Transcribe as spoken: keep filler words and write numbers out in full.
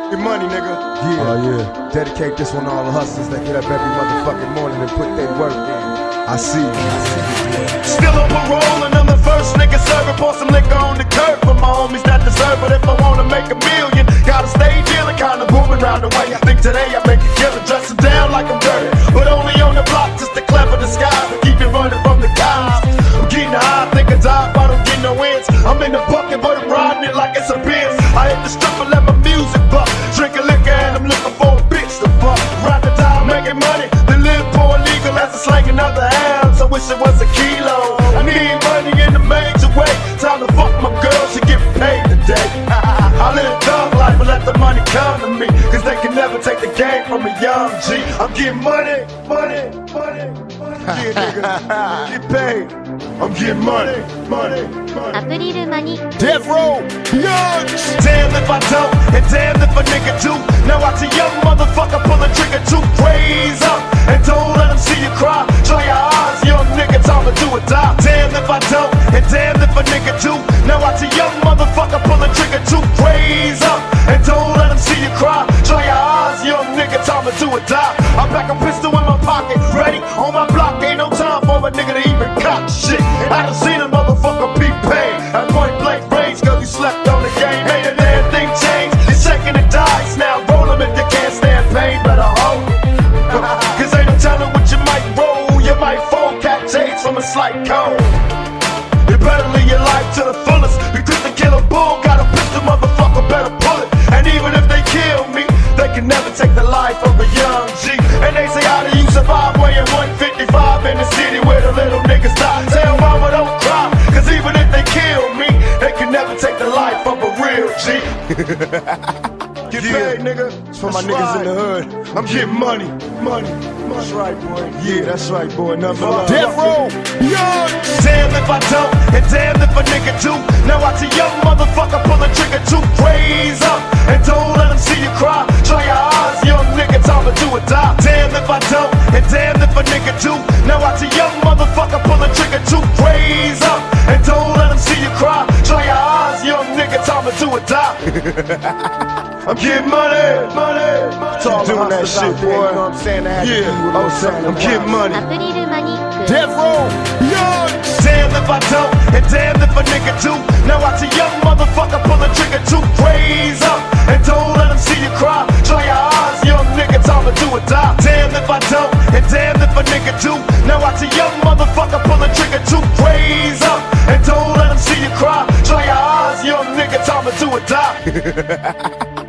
Get money, nigga. Yeah. Oh, yeah. Dedicate this one to all the hustlers that get up every motherfucking morning and put their work in. I see you. I see you. Still on parole and I'm the first nigga serving. Pour some liquor on the curb for my homies that deserve it. If I wanna make a million, gotta stay dealing, kinda booming round the way. I think today I make a killing, dress them down like I'm dirty, but only on the block, just a clever disguise to keep it running from the cops. I'm getting high, think I die, but I don't get no ends. I'm in the bucket, but I'm riding it like it's a Benz. I hit the strip and let my music buck, drinking liquor and I'm looking for a bitch to fuck. Ride the dial, making money, then live poor legal as a slang another ounce. I wish it was a kilo. I need money in a major way. Time to fuck my girl, she get paid today. I live a thug life, but let the money come to me, cause they can never take the game from a young G. I'm getting money, money, money, money. Yeah, nigga, get paid. I'm getting money, money, money. April Manik. Death row, young. Damn if I don't, and damn if a nigga do. Now watch a young motherfucker pull a trigger to raise up, and don't let him see you cry. Try your eyes, young nigga, time to do or die. Damn if I don't, and damn if a nigga do. Now watch a young motherfucker pull a trigger to raise up, and don't let him see you cry. Try your eyes, young nigga, time to do or die. I pack a pistol in my pocket, ready on my block. Ain't no time for a nigga to even cop shit. I done seen a motherfucker be paid at point blank range, cause he slept on the game. Ain't a damn thing changed, you're shaking the dice now. Roll him if you can't stand pain, better hold it. Cause ain't no telling what you might roll. You might fall, cat chase from a slight cold. You better live your life to the fullest, because to kill a bull, got a pistol, motherfucker, better pull it. And even if they kill me, they can never take the life of a young G. And they say, how do you survive weighing one fifty-five in the city where the little niggas die? Tell mama don't cry, cause even if they kill me, they can never take the life of a real G. Get yeah. paid, nigga. It's for my niggas right. in the hood. I'm getting money, money, money. That's right, boy. Yeah, that's right, boy. Nothing but Death row, young. Damn if I don't, and damn if a nigga do. Now watch a young motherfucker pull a trigger to raise up, and don't let him see you cry. Try your eyes, young nigga, time to do or die. Damn if I don't, and damn if a nigga do. Now watch a young motherfucker pull a trigger to raise up, and don't let him see you cry. Try your eyes, young nigga, time to do or die. I'm getting money, money, money. Talk doing that shit, boy. You know what I'm saying? Yeah, I'm getting money. April Manik. Death row, young. Damn if I don't, and damn if a nigga do. Now watch a young motherfucker pull a trigger to raise up, and don't let him see you cry. Try your eyes, young nigga, time to do or die. Damn if I don't, and damn if a nigga do. Now watch a young motherfucker pull a trigger to raise up, and don't let him see you cry. Try your eyes, young nigga, time to do or die.